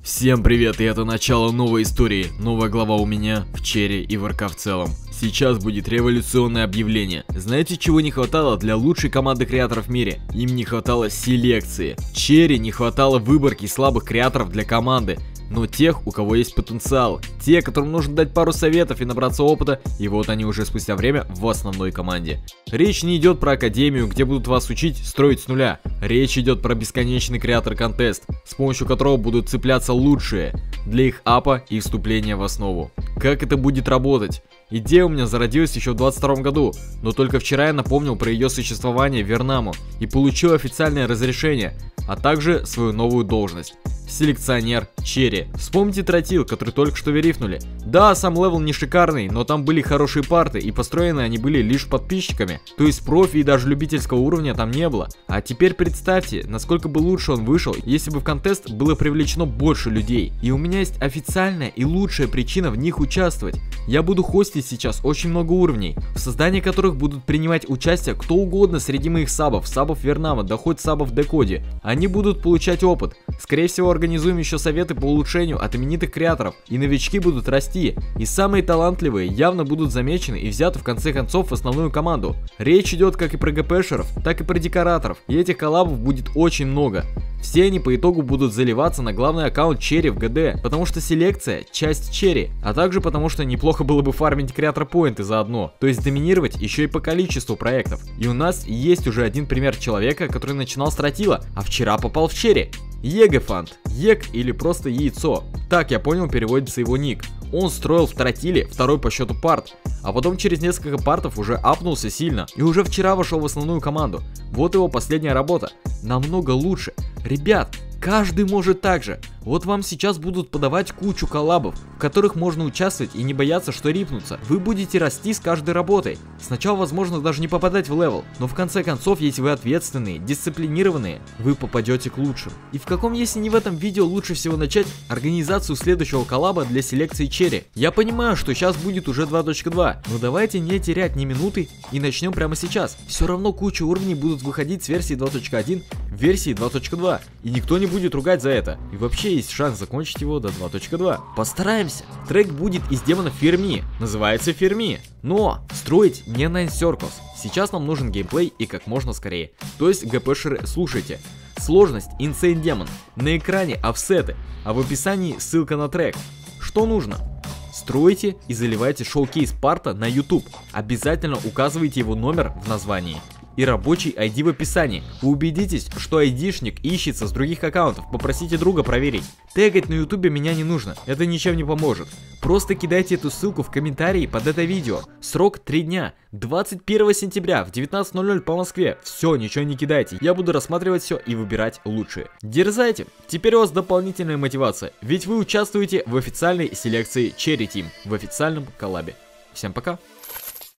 Всем привет, и это начало новой истории. Новая глава у меня, в Черри и в РК в целом. Сейчас будет революционное объявление. Знаете, чего не хватало для лучшей команды креаторов в мире? Им не хватало селекции. Черри не хватало выборки слабых креаторов для команды. Но тех, у кого есть потенциал. Те, которым нужно дать пару советов и набраться опыта. И вот они уже спустя время в основной команде. Речь не идет про академию, где будут вас учить строить с нуля. Речь идет про бесконечный креатор-контест, с помощью которого будут цепляться лучшие для их апа и вступления в основу. Как это будет работать? Идея у меня зародилась еще в 2022 году, но только вчера я напомнил про ее существование Вернаму и получил официальное разрешение, а также свою новую должность. Селекционер Черри. Вспомните тротил, который только что верифнули. Да, сам левел не шикарный, но там были хорошие парты, и построены они были лишь подписчиками. То есть профи и даже любительского уровня там не было. А теперь представьте, насколько бы лучше он вышел, если бы в контест было привлечено больше людей. И у меня есть официальная и лучшая причина в них участвовать. Я буду хостить сейчас очень много уровней, в создании которых будут принимать участие кто угодно среди моих сабов Вернама, да хоть сабов Декоди. Они будут получать опыт. Скорее всего, организуем еще советы по улучшению от именитых креаторов, и новички будут расти, и самые талантливые явно будут замечены и взяты в конце концов в основную команду. Речь идет как и про ГПшеров, так и про декораторов, и этих коллабов будет очень много. Все они по итогу будут заливаться на главный аккаунт Черри в ГД, потому что селекция – часть Черри, а также потому что неплохо было бы фармить креатор-поинты заодно, то есть доминировать еще и по количеству проектов. И у нас есть уже один пример человека, который начинал с тротила, а вчера попал в Черри. Егефант, Ег или просто Яйцо, так я понял переводится его ник. Он строил в тротиле второй по счету парт, а потом через несколько партов уже апнулся сильно и уже вчера вошел в основную команду. Вот его последняя работа, намного лучше. Ребят, каждый может так же. Вот вам сейчас будут подавать кучу коллабов, в которых можно участвовать и не бояться, что рипнутся. Вы будете расти с каждой работой. Сначала, возможно, даже не попадать в левел, но в конце концов, если вы ответственные, дисциплинированные, вы попадете к лучшим. И в каком, если не в этом видео, лучше всего начать организацию следующего коллаба для селекции Черри? Я понимаю, что сейчас будет уже 2.2, но давайте не терять ни минуты и начнем прямо сейчас. Все равно куча уровней будут выходить с версии 2.1 в версии 2.2, и никто не будет ругать за это. И вообще есть шанс закончить его до 2.2. Постараемся. Трек будет из демонов Ферми, называется Ферми. Но строить не Nine Circles. Сейчас нам нужен геймплей и как можно скорее. То есть ГПшеры, слушайте. Сложность Insane Demon. На экране офсеты, а в описании ссылка на трек. Что нужно? Стройте и заливайте шоу-кейс парта на YouTube. Обязательно указывайте его номер в названии и рабочий ID в описании. Вы убедитесь, что айдишник ищется с других аккаунтов, попросите друга проверить. Тегать на ютубе меня не нужно, это ничем не поможет. Просто кидайте эту ссылку в комментарии под это видео. Срок 3 дня, 21 сентября в 19:00 по Москве. Все, ничего не кидайте, я буду рассматривать все и выбирать лучшие. Дерзайте, теперь у вас дополнительная мотивация, ведь вы участвуете в официальной селекции Черри Team, в официальном коллабе. Всем пока!